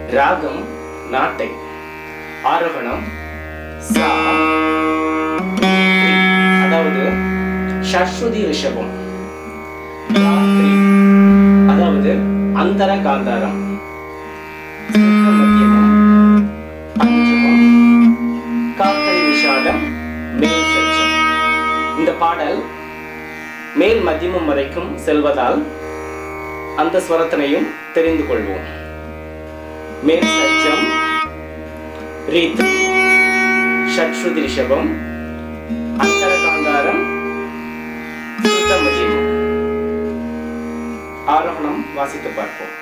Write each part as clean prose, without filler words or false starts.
ராகம் நாட்டை, ஆரோகணம் சா, அதாவது ஷஷ்ருதி ரிஷபம், அதாவது அந்தர காந்தாரம், மத்தியமம், பஞ்சமம், காக்கரை விஷாலம், மேல் சச்சம். இந்த பாடல் மேல் மத்தியமம் வரைக்கும் செல்வதால் அந்த ஸ்வரத்தினையும் தெரிந்து கொள்வோம். மேல் சச்சம், ரீத், ஷட்ஸ்ருதி ரிஷபம், அந்தர காந்தாரம், சுத்த மத்தியமம். ஆரோகணம் வாசித்து பார்ப்போம்.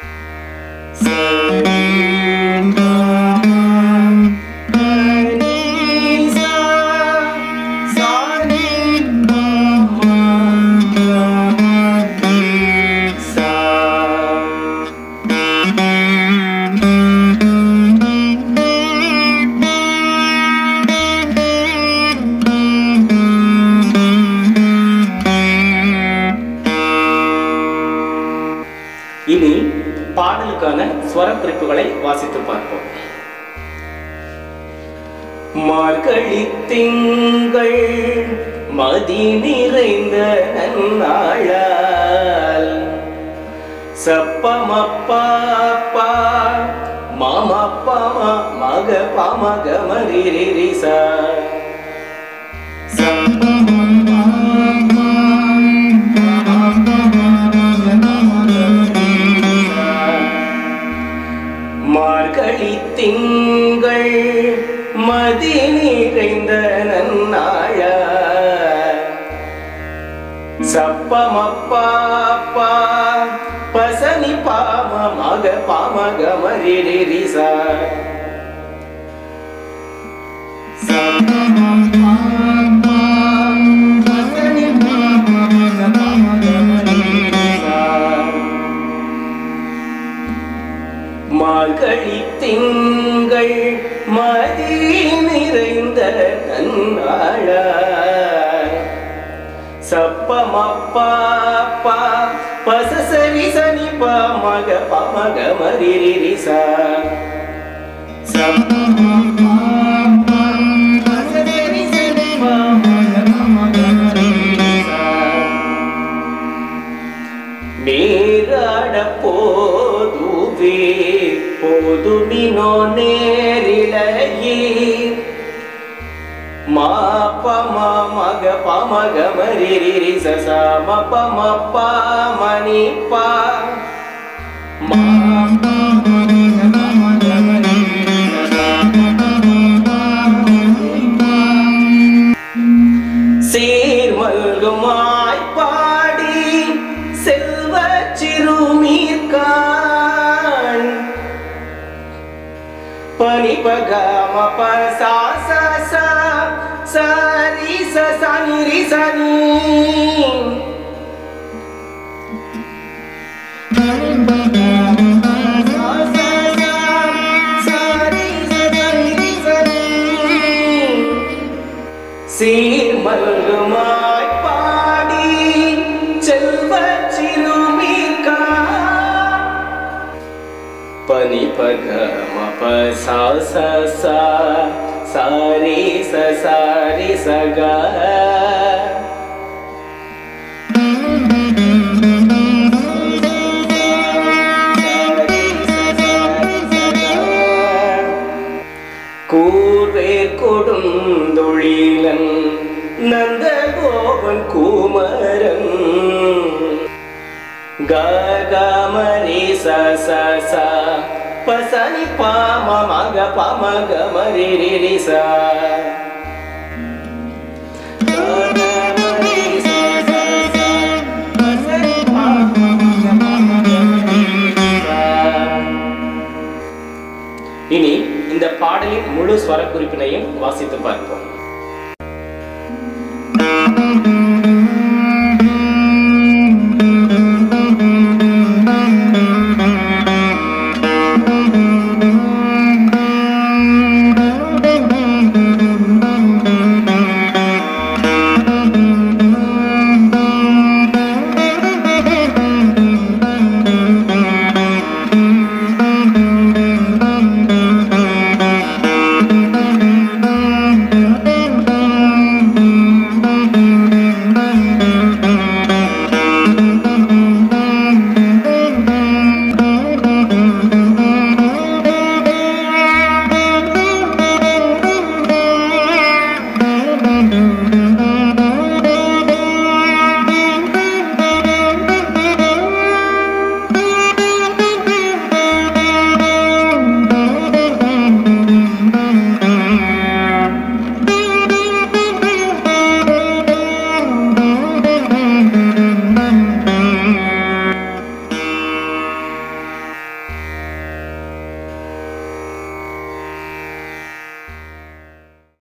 இனி பாடலுக்கான ஸ்வர குறிப்புகளை வாசித்து பார்ப்போம். மார்கழி திங்கள் மதி நிறைந்த நன்னாளால் சப்பமப்பா மாமப்பா மக பமக மரிரிசா மார்கழி திங்கள் மதி நிறைந்த நன்னாள சப்பமப்பா பசனி பாம மக பாமக மரிரிசா மார்கழி திங்கள் மதி நிறைந்த நன்னாள சப்பமப்பா பசசரி சனி பமக பமக மரிரிசா சப்பமப்பா பசசரி சனி பமக பமக மரிரிசா நீராட போதுவே போதுமினோ நேரிலையே மா பம மக பமக மரிரிச சம பம பமனி பா மா சீர்மல்குமாய் பாடி செல்வ சிறுமீர்கான் பனி பகம பசா சா சரி சனி ரி சனி பனி பகம பசா சா சரி சனி ரி சனி சீர்மல்குமாய் பாடி செல்வ சிறுமீர்கான் பனி பகம பசா சா சாரி சாரி சகா கூர்வேர் கொடுந்தொழிலன் நந்தகோபன் குமரன் கமரி சா பசனி பாம மக பமக மரிரிசா இனி இந்த பாடலின் முழு ஸ்வர குறிப்பினையும் வாசித்து பார்ப்போம்.